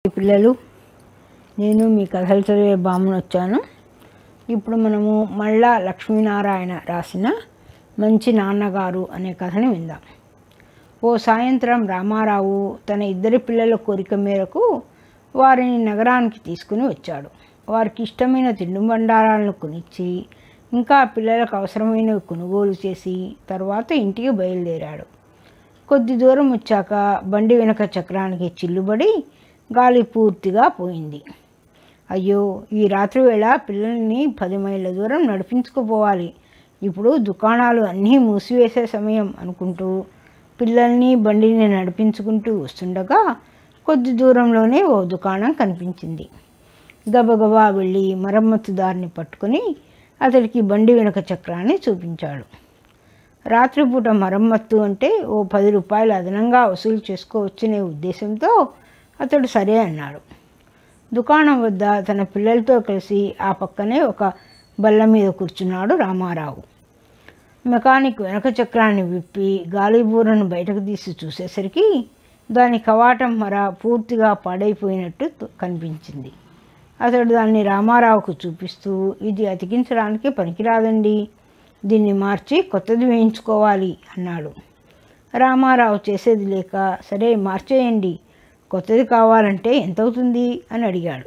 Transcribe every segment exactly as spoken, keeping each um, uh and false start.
పిల్లలు, నేను మీ కథలు చదివే బామ్మను వచ్చాను. ఇప్పుడు మనము మళ్ళా లక్ష్మీనారాయణ రాసిన మంచి నాన్నగారు అనే కథని విందాం. ఓ సాయంత్రం రామారావు తన ఇద్దరి పిల్లల కోరిక మేరకు వారిని నగరానికి తీసుకుని వచ్చాడు. వారికి ఇష్టమైన తిండి బండారాలను కొనిచ్చి ఇంకా పిల్లలకు అవసరమైనవి కొనుగోలు చేసి తర్వాత ఇంటికి బయలుదేరాడు. కొద్ది దూరం వచ్చాక బండి వెనక చక్రానికి చిల్లుబడి గాలి పూర్తిగా పోయింది. అయ్యో, ఈ రాత్రి వేళ పిల్లల్ని పది మైళ్ళ దూరం నడిపించుకుపోవాలి. ఇప్పుడు దుకాణాలు అన్నీ మూసివేసే సమయం అనుకుంటూ పిల్లల్ని బండిని నడిపించుకుంటూ వస్తుండగా కొద్ది దూరంలోనే ఓ దుకాణం కనిపించింది. గబగబా వెళ్ళి మరమ్మతుదారిని పట్టుకుని అతడికి బండి వెనుక చక్రాన్ని చూపించాడు. రాత్రిపూట మరమ్మత్తు అంటే ఓ పది రూపాయలు అదనంగా వసూలు చేసుకోవచ్చనే ఉద్దేశంతో అతడు సరే అన్నాడు. దుకాణం వద్ద తన పిల్లలతో కలిసి ఆ పక్కనే ఒక బల్ల మీద కూర్చున్నాడు రామారావు. మెకానిక్ వెనక చక్రాన్ని విప్పి గాలిబూరను బయటకు తీసి చూసేసరికి దాని కవాటం మర పూర్తిగా పాడైపోయినట్టు కనిపించింది. అతడు దాన్ని రామారావుకు చూపిస్తూ, ఇది అతికించడానికి పనికిరాదండి, దీన్ని మార్చి కొత్తది వేయించుకోవాలి అన్నాడు. రామారావు చేసేది లేక, సరే మార్చేయండి, కొత్తది కావాలంటే ఎంత అవుతుంది అని అడిగాడు.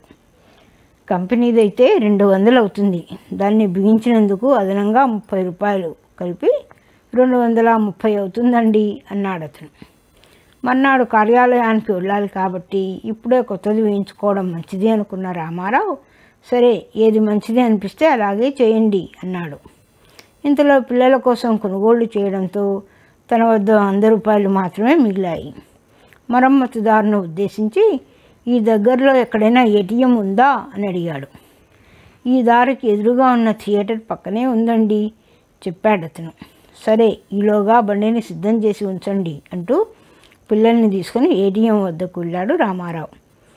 కంపెనీదైతే రెండు వందలు అవుతుంది, దాన్ని బిగించినందుకు అదనంగా ముప్పై రూపాయలు కలిపి రెండు వందల ముప్పై అవుతుందండి అన్నాడు అతను. మర్నాడు కార్యాలయానికి వెళ్ళాలి కాబట్టి ఇప్పుడే కొత్తది వేయించుకోవడం మంచిది అనుకున్న రామారావు, సరే ఏది మంచిది అనిపిస్తే అలాగే చేయండి అన్నాడు. ఇంతలో పిల్లల కోసం కొనుగోళ్లు చేయడంతో తన వద్ద వంద రూపాయలు మాత్రమే మిగిలాయి. మరమ్మతుదారును ఉద్దేశించి, ఈ దగ్గరలో ఎక్కడైనా ఏటీఎం ఉందా అని అడిగాడు. ఈ దారికి ఎదురుగా ఉన్న థియేటర్ పక్కనే ఉందండి చెప్పాడు అతను. సరే, ఈలోగా బండిని సిద్ధం చేసి ఉంచండి అంటూ పిల్లల్ని తీసుకుని ఏటీఎం వద్దకు వెళ్ళాడు రామారావు.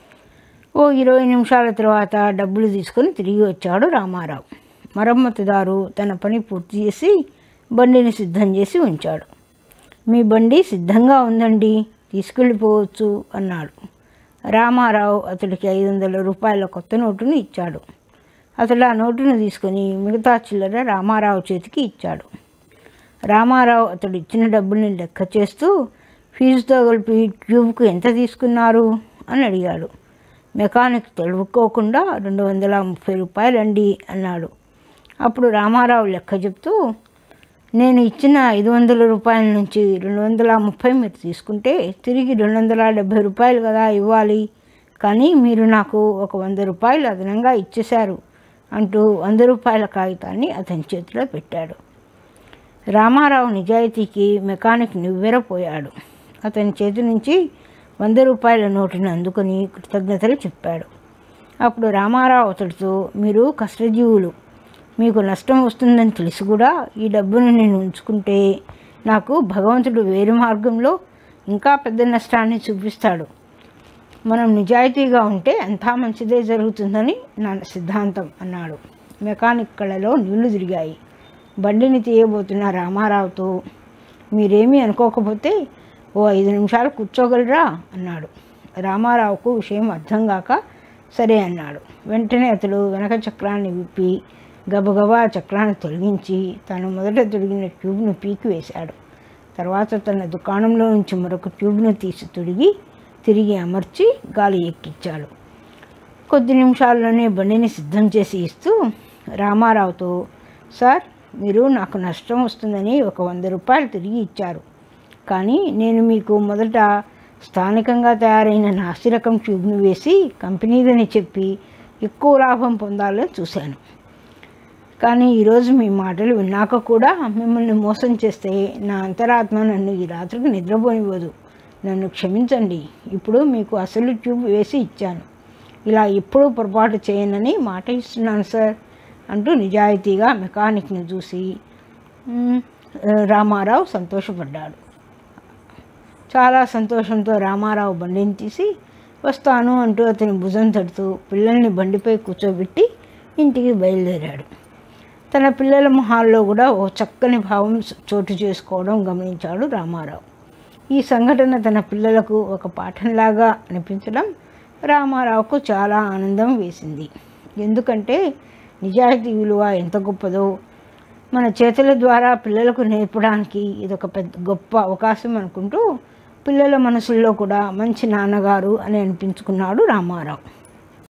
ఓ ఇరవై నిమిషాల తర్వాత డబ్బులు తీసుకుని తిరిగి వచ్చాడు రామారావు. మరమ్మతుదారు తన పని పూర్తి చేసి బండిని సిద్ధం చేసి ఉంచాడు. మీ బండి సిద్ధంగా ఉందండి, తీసుకెళ్ళిపోవచ్చు అన్నాడు. రామారావు అతడికి ఐదు వందల రూపాయల కొత్త నోటును ఇచ్చాడు. అతడు ఆ నోటును తీసుకుని మిగతా చిల్లర రామారావు చేతికి ఇచ్చాడు. రామారావు అతడు ఇచ్చిన డబ్బుల్ని లెక్క చేస్తూ, ఫీజుతో కలిపి ట్యూబ్కు ఎంత తీసుకున్నారు అని అడిగాడు. మెకానిక్ తడువుకోకుండా రెండు వందల ముప్పై రూపాయలండి అన్నాడు. అప్పుడు రామారావు లెక్క చెప్తూ, నేను ఇచ్చిన ఐదు వందల రూపాయల నుంచి రెండు వందల ముప్పై మీరు తీసుకుంటే తిరిగి రెండు వందల డెబ్భై రూపాయలు కదా ఇవ్వాలి, కానీ మీరు నాకు ఒక వంద రూపాయలు అదనంగా ఇచ్చేశారు అంటూ వంద రూపాయల కాగితాన్ని అతని చేతిలో పెట్టాడు. రామారావు నిజాయితీకి మెకానిక్ నివ్వెరపోయాడు. అతని చేతి నుంచి వంద రూపాయల నోటును అందుకొని కృతజ్ఞతలు చెప్పాడు. అప్పుడు రామారావు అతడితో, మీరు కష్టజీవులు, మీకు నష్టం వస్తుందని తెలిసి కూడా ఈ డబ్బును నేను ఉంచుకుంటే నాకు భగవంతుడు వేరే మార్గంలో ఇంకా పెద్ద నష్టాన్ని చూపిస్తాడు. మనం నిజాయితీగా ఉంటే అంతా మంచిదే జరుగుతుందని నా సిద్ధాంతం అన్నాడు. మెకానిక్ కళ్ళలో నీళ్లు తిరిగాయి. బండిని తీయబోతున్న రామారావుతో, మీరేమీ అనుకోకపోతే ఓ ఐదు నిమిషాలు కూర్చోగలరా అన్నాడు. రామారావుకు విషయం అర్థం కాక సరే అన్నాడు. వెంటనే అతడు వెనక చక్రాన్ని విప్పి గబగబా చక్రాన్ని తొలగించి తను మొదట తొడిగిన ట్యూబ్ను పీకి వేశాడు. తర్వాత తన దుకాణంలో నుంచి మరొక ట్యూబ్ను తీసి తొడిగి తిరిగి అమర్చి గాలి ఎక్కించాడు. కొద్ది నిమిషాల్లోనే బండిని సిద్ధం చేసి ఇస్తూ రామారావుతో, సార్, మీరు నాకు నష్టం వస్తుందని ఒక వంద రూపాయలు తిరిగి ఇచ్చారు, కానీ నేను మీకు మొదట స్థానికంగా తయారైన నాసిరకం ట్యూబ్ను వేసి కంపెనీదని చెప్పి ఎక్కువ లాభం పొందాలని చూశాను. కానీ ఈరోజు మీ మాటలు విన్నాక కూడా మిమ్మల్ని మోసం చేస్తే నా అంతరాత్మ నన్ను ఈ రాత్రికి నిద్రపోనివ్వదు. నన్ను క్షమించండి. ఇప్పుడు మీకు అసలు ట్యూబ్ వేసి ఇచ్చాను. ఇలా ఎప్పుడూ పొరపాటు చేయనని మాట ఇస్తున్నాను సార్ అంటూ నిజాయితీగా మెకానిక్ని చూసి రామారావు సంతోషపడ్డాడు. చాలా సంతోషంతో రామారావు బండిని తీసి వస్తాను అంటూ అతని భుజం తడుతూ పిల్లల్ని బండిపై కూర్చోబెట్టి ఇంటికి బయలుదేరాడు. తన పిల్లల మొహాల్లో కూడా ఓ చక్కని భావం చోటు చేసుకోవడం గమనించాడు రామారావు. ఈ సంఘటన తన పిల్లలకు ఒక పాఠంలాగా అనిపించడం రామారావుకు చాలా ఆనందం వేసింది. ఎందుకంటే నిజాయితీ విలువ ఎంత గొప్పదో మన చేతుల ద్వారా పిల్లలకు నేర్పడానికి ఇదొక పెద్ద గొప్ప అవకాశం అనుకుంటూ పిల్లల మనసుల్లో కూడా మంచి నాన్నగారు అని అనిపించుకున్నాడు రామారావు.